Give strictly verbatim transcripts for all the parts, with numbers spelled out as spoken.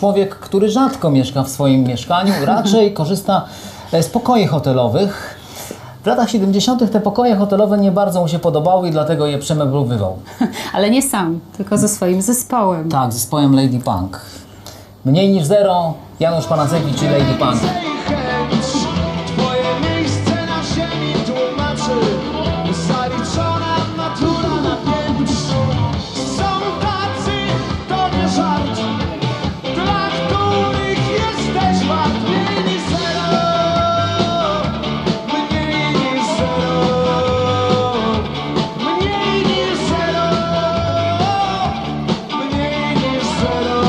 człowiek, który rzadko mieszka w swoim mieszkaniu, raczej korzysta z pokoi hotelowych. W latach siedemdziesiątych te pokoje hotelowe nie bardzo mu się podobały i dlatego je przemeblowywał. Ale nie sam, tylko ze swoim zespołem. Tak, zespołem Lady Punk. Mniej niż zero, Janusz Panacewicz i Lady Punk. Twoje miejsce na ziemi tłumaczy zaliczona natura na pięć. Są tacy, to nie żart, dla których jesteś wart mniej niż zero. Mniej niż zero. Mniej niż zero. Mniej niż zero.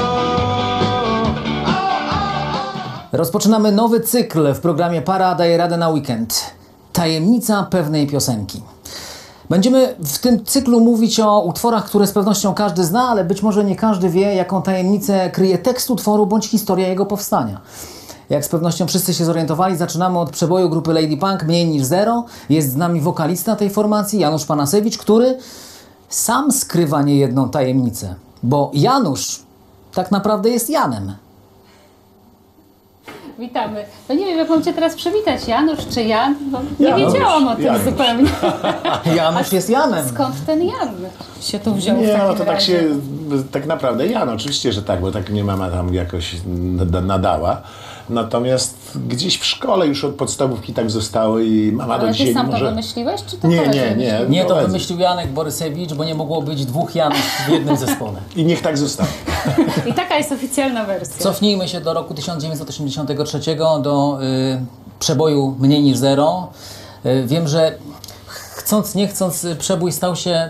Rozpoczynamy nowy cykl w programie Para daje radę na weekend. Tajemnica pewnej piosenki. Będziemy w tym cyklu mówić o utworach, które z pewnością każdy zna, ale być może nie każdy wie, jaką tajemnicę kryje tekst utworu bądź historia jego powstania. Jak z pewnością wszyscy się zorientowali, zaczynamy od przeboju grupy Lady Punk Mniej niż zero. Jest z nami wokalista tej formacji, Janusz Panacewicz, który sam skrywa niejedną tajemnicę. Bo Janusz tak naprawdę jest Janem. Witamy. No nie wiem, jak mam Cię teraz przywitać, Janusz czy Jan? Bo nie Janusz, wiedziałam o tym Janusz. zupełnie. Janusz jest Janem. Skąd ten Jan się tu wziął w Nie, takim no to tak razie? się, tak naprawdę ja, no oczywiście, że tak, bo tak mnie mama tam jakoś nada- nadała. Natomiast gdzieś w szkole już od podstawówki tak zostało i mama do Ale dzisiaj Ty sam nie to może... wymyśliłeś, czy to Nie, koledzy nie, nie. wymyślili? Nie, to Koledzy. wymyślił Janek Borysewicz, bo nie mogło być dwóch Janów w jednym zespole. I niech tak zostanie. I taka jest oficjalna wersja. Cofnijmy się do roku tysiąc dziewięćset osiemdziesiątego trzeciego, do y, przeboju Mniej niż zero. Y, wiem, że chcąc nie chcąc y, przebój stał się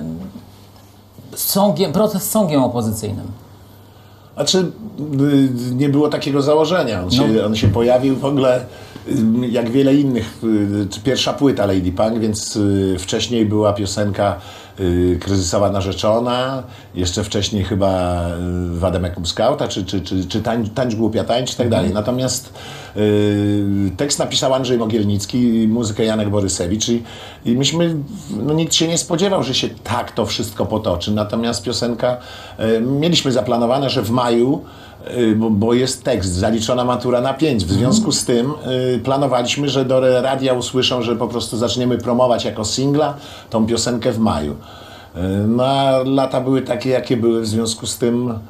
songiem, protest songiem opozycyjnym. Znaczy, y, nie było takiego założenia. On się, No. on się pojawił w ogóle y, jak wiele innych. y, czy Pierwsza płyta Lady Punk, więc y, wcześniej była piosenka y, Kryzysowa narzeczona, jeszcze wcześniej chyba y, Wadem Jakub Skauta, czy, czy, czy, czy tań, Tańcz głupia tańcz i tak dalej. Natomiast y, tekst napisał Andrzej Mogielnicki, muzykę Janek Borysewicz i, i myśmy, no nikt się nie spodziewał, że się tak to wszystko potoczy. Natomiast piosenka, y, mieliśmy zaplanowane, że w maju, y, bo, bo jest tekst, zaliczona matura na pięć. W związku z tym y, planowaliśmy, że do radia usłyszą, że po prostu zaczniemy promować jako singla tą piosenkę w maju. Y, No a lata były takie, jakie były, w związku z tym y,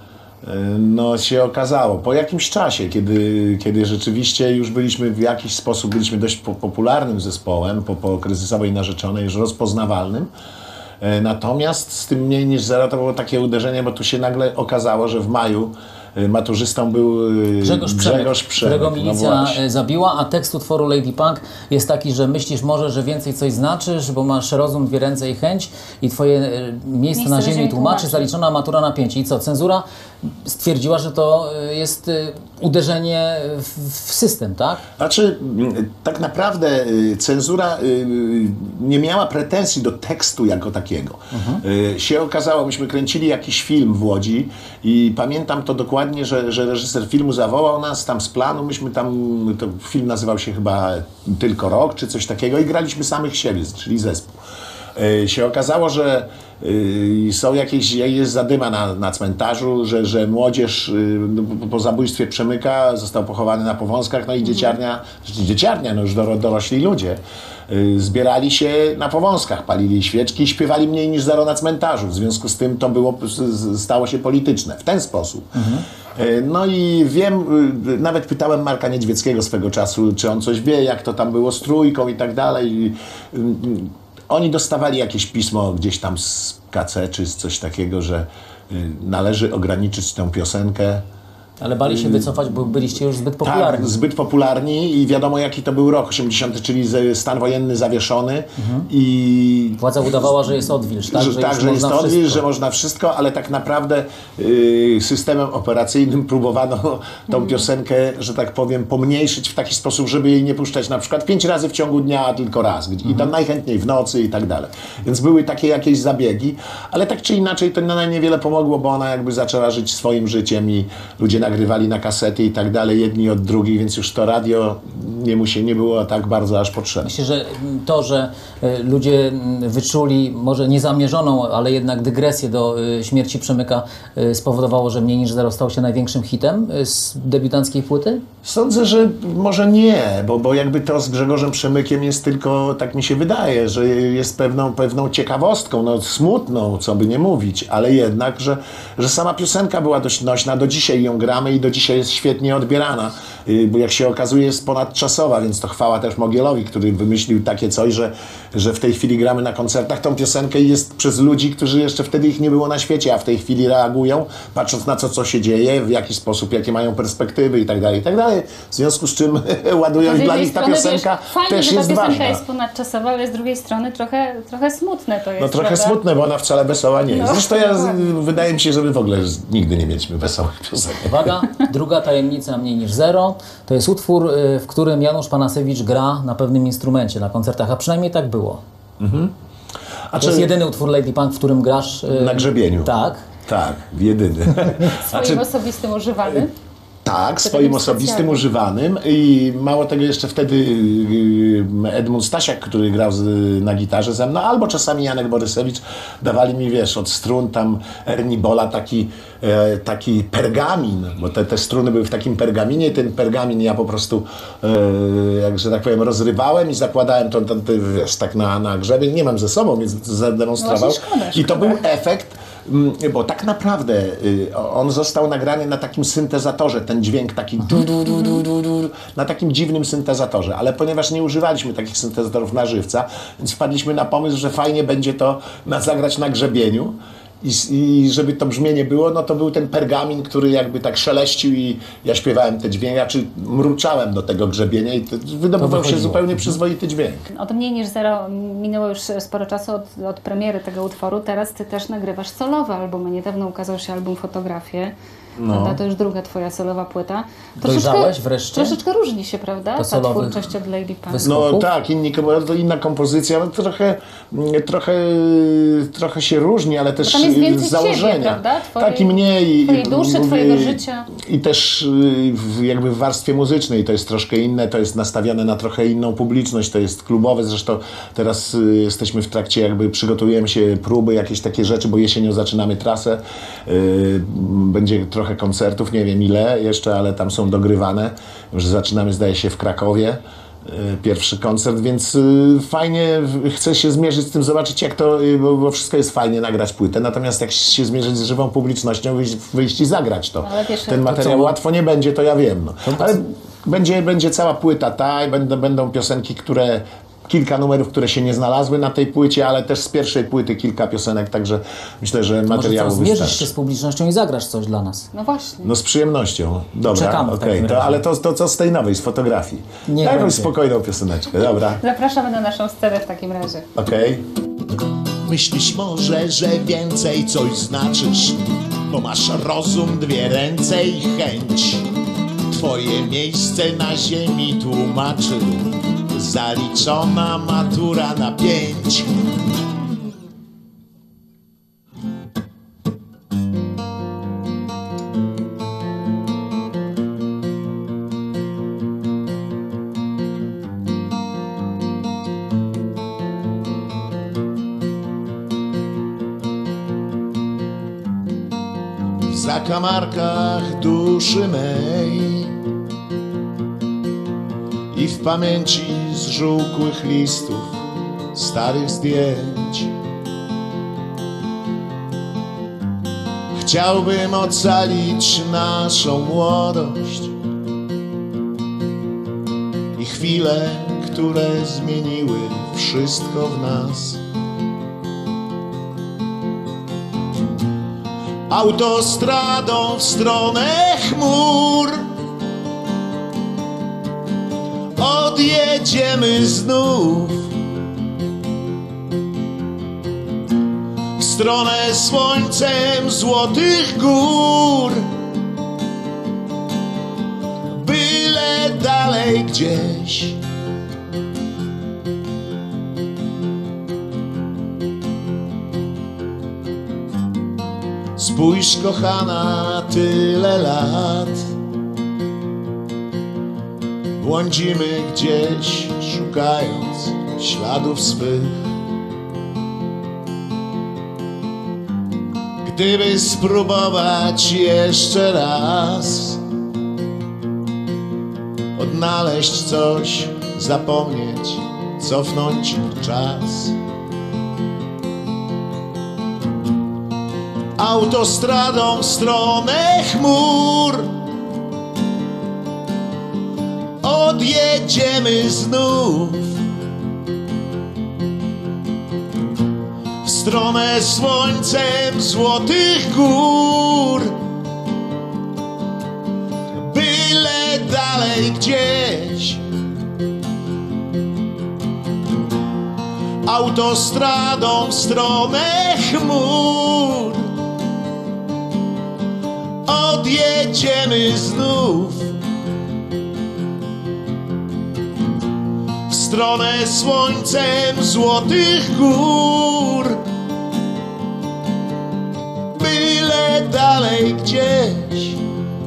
no się okazało. Po jakimś czasie, kiedy, kiedy rzeczywiście już byliśmy w jakiś sposób, byliśmy dość po, popularnym zespołem, po, po kryzysowej narzeczonej, już rozpoznawalnym. Y, Natomiast z tym Mniej niż zero to było takie uderzenie, bo tu się nagle okazało, że w maju y, maturzystą był y, Grzegorz Przemek, Grzegorz Przemek. którego No milicja właśnie. e, zabiła, a tekst utworu Lady Punk jest taki, że myślisz może, że więcej coś znaczysz, bo masz rozum, dwie ręce i chęć i twoje e, miejsce na ziemi tłumaczy, zaliczona matura na pięć. I co, cenzura stwierdziła, że to e, jest e, uderzenie w, w system, tak? Znaczy, m, tak naprawdę y, cenzura y, nie miała pretensji do tekstu jako takiego. Y, się okazało, myśmy kręcili jakiś film w Łodzi i pamiętam to dokładnie, że, że reżyser filmu zawołał nas tam z planu, myśmy tam, to film nazywał się chyba Tylko rok, czy coś takiego i graliśmy samych siebie, czyli zespół. Y, się okazało, że y, są jakieś, jest zadyma na, na cmentarzu, że, że młodzież y, no, po, po zabójstwie Przemyka został pochowany na Powązkach, no i dzieciarnia, znaczy dzieciarnia, no już doro, dorośli ludzie, y, zbierali się na Powązkach, palili świeczki i śpiewali Mniej niż zero na cmentarzu. W związku z tym to było, z- stało się polityczne w ten sposób. Y, No i wiem, y, nawet pytałem Marka Niedźwieckiego swego czasu, czy on coś wie, jak to tam było z Trójką i tak dalej. I, y, y, Oni dostawali jakieś pismo gdzieś tam z K C czy z coś takiego, że y, należy ograniczyć tę piosenkę. Ale bali się wycofać, bo byliście już zbyt popularni. Tak, zbyt popularni i wiadomo jaki to był rok, osiemdziesiąty, czyli z- stan wojenny zawieszony i Władza udawała, że jest odwilż, tak? że, Że tak, już że jest można odwilż, wszystko. że można wszystko, ale tak naprawdę y, systemem operacyjnym próbowano tą piosenkę, że tak powiem, pomniejszyć w taki sposób, żeby jej nie puszczać na przykład pięć razy w ciągu dnia, a tylko raz. I tam najchętniej w nocy i tak dalej. Więc były takie jakieś zabiegi, ale tak czy inaczej to na niewiele pomogło, bo ona jakby zaczęła żyć swoim życiem i ludzie nagle nagrywali na kasety i tak dalej, jedni od drugich, więc już to radio nie, musi, nie było tak bardzo aż potrzebne. Myślę, że to, że y, ludzie y, wyczuli może niezamierzoną, ale jednak dygresję do y, śmierci Przemyka y, spowodowało, że Mniej niż zero stał się największym hitem y, z debiutanckiej płyty? Sądzę, że może nie, bo, bo jakby to z Grzegorzem Przemykiem jest tylko, tak mi się wydaje, że jest pewną, pewną ciekawostką, no smutną, co by nie mówić, ale jednak, że, że sama piosenka była dość nośna, do dzisiaj ją gramy i do dzisiaj jest świetnie odbierana, yy, bo jak się okazuje jest ponadczasowa, więc to chwała też Mogielowi, który wymyślił takie coś, że, że w tej chwili gramy na koncertach tą piosenkę i jest przez ludzi, którzy jeszcze wtedy ich nie było na świecie, a w tej chwili reagują, patrząc na to, co się dzieje, w jaki sposób, jakie mają perspektywy i tak dalej, i tak dalej. W związku z czym ładują i dla nich ta piosenka wiesz, fajnie, też że ta jest piosenka ważna. jest ponadczasowa, ale z drugiej strony trochę, trochę smutne to jest. No trochę prawda? smutne, bo ona wcale wesoła nie jest. No, Zresztą ja, dokładnie. wydaje mi się, że my w ogóle nigdy nie mieliśmy wesołych piosenek. Uwaga, druga tajemnica Mniej niż zero. To jest utwór, y, w którym Janusz Panasewicz gra na pewnym instrumencie na koncertach, a przynajmniej tak było. A To jest jedyny utwór Lady Punk, w którym grasz... y, Na grzebieniu. Tak. Tak, jedyny. Swoim Znaczy, osobistym używany. tak, swoim takim osobistym specjalnym. używanym i mało tego jeszcze wtedy yy, Edmund Stasiak, który grał z, na gitarze ze mną, albo czasami Janek Borysewicz dawali mi, wiesz, od strun tam Ernie Bola taki, e, taki pergamin, bo te, te struny były w takim pergaminie i ten pergamin ja po prostu, e, jak że tak powiem, rozrywałem i zakładałem to, to, to wiesz, tak na, na grzebień. Nie mam ze sobą, więc zademonstrował. No właśnie szkoda, I to szkoda. był efekt, mm, bo tak naprawdę y, on został nagrany na takim syntezatorze, ten dźwięk taki du, du, du, du, du, du, na takim dziwnym syntezatorze, ale ponieważ nie używaliśmy takich syntezatorów na żywca, więc wpadliśmy na pomysł, że fajnie będzie to na, zagrać na grzebieniu. I, I żeby to brzmienie było, no to był ten pergamin, który jakby tak szeleścił i ja śpiewałem te dźwięki, czy mruczałem do tego grzebienia i to wydobywał się wychodziło. zupełnie przyzwoity dźwięk. Od Mniej niż zero minęło już sporo czasu od, od premiery tego utworu. Teraz ty też nagrywasz solowe albumy. Niedawno ukazał się album Fotografie. Prawda? To już druga twoja solowa płyta. Dojrzałeś wreszcie? Troszeczkę różni się, prawda? Do Ta solowych twórczość od Lady Punk. wys- No Skoków? tak, inni, to inna kompozycja, no trochę, trochę, trochę się różni, ale też tam jest więcej z założenia. ciebie, prawda? Twojej- tak i mniej. twojej duszy, mówię, twojego życia. I też y, w- jakby w warstwie muzycznej to jest troszkę inne, to jest nastawione na trochę inną publiczność, to jest klubowe, zresztą teraz y, jesteśmy w trakcie, jakby przygotujemy się próby, jakieś takie rzeczy, bo jesienią zaczynamy trasę, y, będzie trochę koncertów, nie wiem ile jeszcze, ale tam są dogrywane, już zaczynamy zdaje się w Krakowie. y, Pierwszy koncert, więc y, fajnie w- chcę się zmierzyć z tym, zobaczyć jak to, y, bo, bo wszystko jest fajnie nagrać płytę, natomiast jak się zmierzyć z żywą publicznością, wyjść, wyjść i zagrać to. Ale wiesz, Ten to materiał co? łatwo nie będzie, to ja wiem. No. Ale będzie, będzie cała płyta ta i będą, będą piosenki, które kilka numerów, które się nie znalazły na tej płycie, ale też z pierwszej płyty kilka piosenek, także myślę, że Może co, materiału zmierzysz wystarczy. się z publicznością i zagrasz coś dla nas. No właśnie. No z przyjemnością. Dobra, Czekamy w okej. takim To, razie. ale to, to co z tej nowej, z fotografii? Niech Jakąś będzie. spokojną pioseneczkę, dobra, Zapraszamy na naszą scenę w takim razie. okej. Myślisz może, że więcej coś znaczysz, bo masz rozum, dwie ręce i chęć. Twoje miejsce na ziemi tłumaczy zaliczona matura na pięć. W zakamarkach duszy mej i w pamięci zżółkłych listów starych zdjęć chciałbym ocalić naszą młodość i chwile, które zmieniły wszystko w nas. Autostradą w stronę chmur odjedziemy znów w stronę słońcem złotych gór, byle dalej gdzieś. Spójrz kochana, tyle lat błądzimy gdzieś, szukając śladów swych. Gdyby spróbować jeszcze raz odnaleźć coś, zapomnieć, cofnąć czas. Autostradą w stronę chmur odjedziemy znów w stronę słońcem złotych gór, byle dalej gdzieś. Autostradą w stronę chmur odjedziemy znów w stronę słońcem złotych gór, byle dalej gdzieś.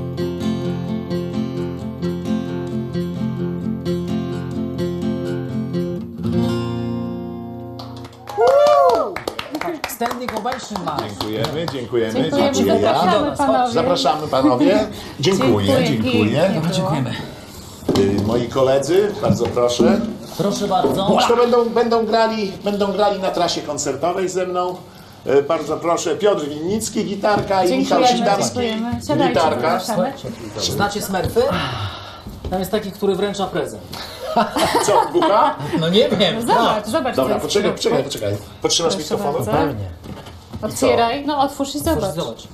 Standing ovation ma. Dziękujemy, dziękujemy. Dziękujemy, Dziękuję. zapraszamy panowie. Zapraszamy panowie. Dziękuję, Dziękuję, dziękuję. pięknie. Dziękujemy. Y, Moi koledzy, bardzo proszę. Proszę bardzo. To będą, będą, grali, będą grali na trasie koncertowej ze mną. Y, Bardzo proszę, Piotr Winnicki, gitarka i Michał Dziękujemy, Sitarski, dziękujemy. Siadajcie, gitarka. zapraszamy. Znacie Smurfy? Tam jest taki, który wręcza prezent. Co, bucha? No nie wiem. Zobacz, zobacz. co Dobra, jest w poczekaj, środku. poczekaj, poczekaj. Potrzymasz Proszę mikrofonu? bardzo. Pewnie. Otwieraj, no otwórz i zobacz. Zobacz.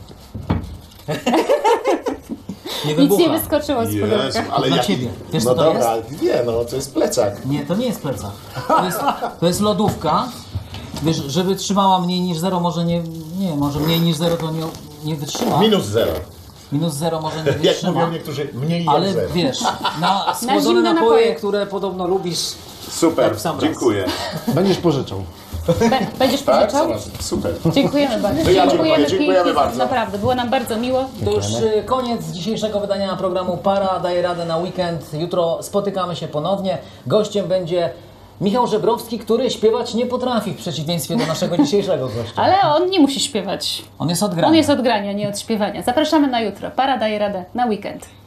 Nie Nic wybucha. nie wyskoczyło z Jezu, pudełka. ale Dla jaki... ciebie. Wiesz, no co to dobra, nie, no to jest plecak. Nie, to nie jest plecak. To jest, to jest lodówka. Wiesz, żeby trzymała mniej niż zero, może nie, nie, może mniej niż zero to nie, nie wytrzyma. Minus zero. Minus zero może nie Jak wytrzyma. mówią niektórzy, mniej Ale jak zero. wiesz, na zimne schłodzone napoje, napoje. które podobno lubisz. Super, tak w sam raz. dziękuję. Będziesz pożyczał. Be- Będziesz Tak? pożyczał? Zobacz, super. Dziękujemy bardzo. No ja dziękuję, dziękujemy pięknie. bardzo. Naprawdę, było nam bardzo miło. To już y, koniec dzisiejszego wydania programu Para daje radę na weekend. Jutro spotykamy się ponownie. Gościem będzie Michał Żebrowski, który śpiewać nie potrafi w przeciwieństwie do naszego dzisiejszego gościa. Ale on nie musi śpiewać. On jest od grania. On jest od grania, nie od śpiewania. Zapraszamy na jutro. Para daje radę na weekend.